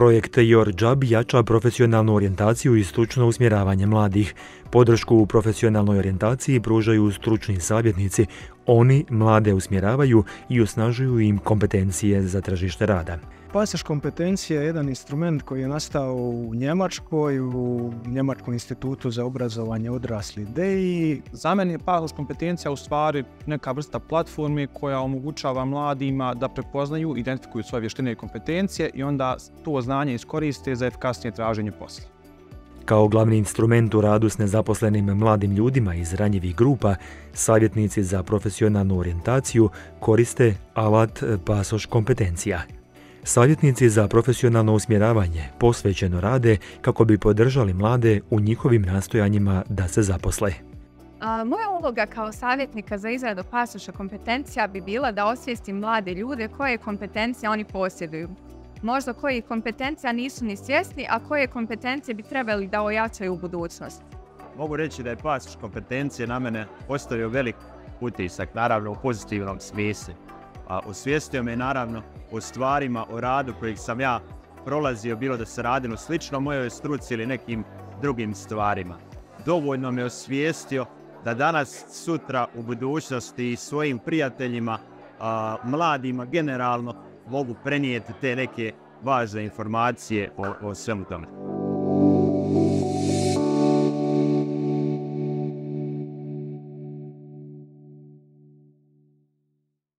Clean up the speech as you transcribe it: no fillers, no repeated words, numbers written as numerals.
Projekt Your Job jača profesionalnu orijentaciju i stručno usmjeravanje mladih. Podršku u profesionalnoj orijentaciji pružaju stručni savjetnici. Oni mlade usmjeravaju i osnažuju im kompetencije za tržište rada. Pasaž kompetencije je jedan instrument koji je nastao u Njemačkoj, u Njemačkom institutu za obrazovanje odraslih DEI. Za mene je pasaž kompetencija u stvari neka vrsta platforme koja omogućava mladima da prepoznaju, identifikuju svoje vještine i kompetencije i onda to znanje iskoriste za efikasnije traženje posla. Kao glavni instrument u radu s nezaposlenim mladim ljudima iz ranjivih grupa, savjetnici za profesionalnu orijentaciju koriste alat pasoš kompetencija. Savjetnici za profesionalno usmjeravanje posvećeno rade kako bi podržali mlade u njihovim nastojanjima da se zaposle. Moja uloga kao savjetnika za izradu pasoša kompetencija bi bila da osvijestim mlade ljude koje kompetencije oni posjeduju. Možda koji kompetencija nisu ni svjesni, a koje kompetencije bi trebali da ojačaju u budućnosti. Mogu reći da je pasoš kompetencije na mene ostavio velik utisak, naravno u pozitivnom smislu. Osvijestio me naravno o stvarima, o radu kojih sam ja prolazio, bilo da se radilo slično mojoj struci ili nekim drugim stvarima. Dovoljno me osvijestio da danas, sutra, u budućnosti svojim prijateljima, mladima generalno, mogu prenijeti te neke važne informacije o svemu tome.